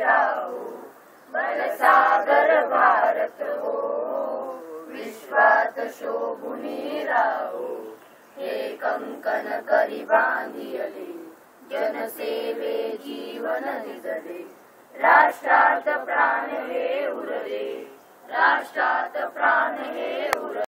राहो, बलसागर भारत हो, विश्वात शोभुनी राहो. हे कंकण करी बांधियले, जनसेवे जीवन निजले. राष्ट्रात प्राण हे उरले, राष्ट्रात प्राण हे उरले.